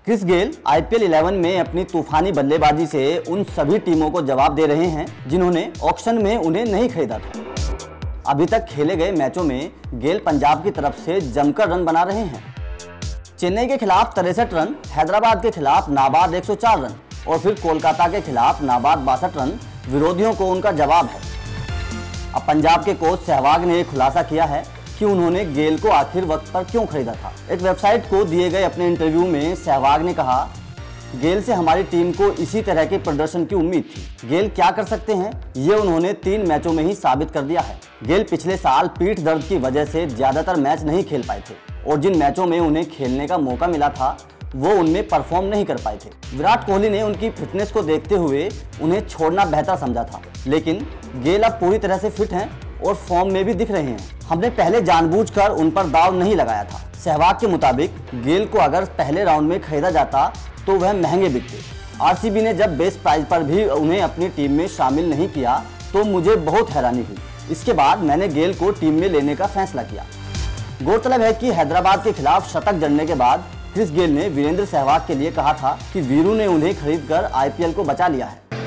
Chris Gayle IPL 11 में अपनी तूफानी बल्लेबाजी से उन सभी टीमों को जवाब दे रहे हैं जिन्होंने ऑक्शन में उन्हें नहीं खरीदा था। अभी तक खेले गए मैचों में गेल पंजाब की तरफ से जमकर रन बना रहे हैं। चेन्नई के खिलाफ 63 रन, हैदराबाद के खिलाफ नाबाद 104 रन और फिर कोलकाता के खिलाफ नाबाद 62 रन विरोधियों को उनका जवाब है। अब पंजाब के कोच सहवाग ने एक खुलासा किया है कि उन्होंने गेल को आखिर वक्त पर क्यों खरीदा था। एक वेबसाइट को दिए गए अपने इंटरव्यू में सहवाग ने कहा, गेल से हमारी टीम को इसी तरह के प्रदर्शन की उम्मीद थी। गेल क्या कर सकते हैं ये उन्होंने 3 मैचों में ही साबित कर दिया है। गेल पिछले साल पीठ दर्द की वजह से ज्यादातर मैच नहीं खेल पाए थे और जिन मैचों में उन्हें खेलने का मौका मिला था वो उनमें परफॉर्म नहीं कर पाए थे। विराट कोहली ने उनकी फिटनेस को देखते हुए उन्हें छोड़ना बेहतर समझा था, लेकिन गेल अब पूरी तरह से फिट हैं और फॉर्म में भी दिख रहे हैं। हमने पहले जानबूझकर उन पर दाव नहीं लगाया था। सहवाग के मुताबिक गेल को अगर पहले राउंड में खरीदा जाता तो वह महंगे बिकते। आरसीबी ने जब बेस्ट प्राइस पर भी उन्हें अपनी टीम में शामिल नहीं किया तो मुझे बहुत हैरानी हुई। इसके बाद मैंने गेल को टीम में लेने का फैसला किया। गौरतलब है कि हैदराबाद के खिलाफ शतक जड़ने के बाद क्रिस गेल ने वीरेंद्र सहवाग के लिए कहा था कि वीरू ने उन्हें खरीदकर आईपीएल को बचा लिया है।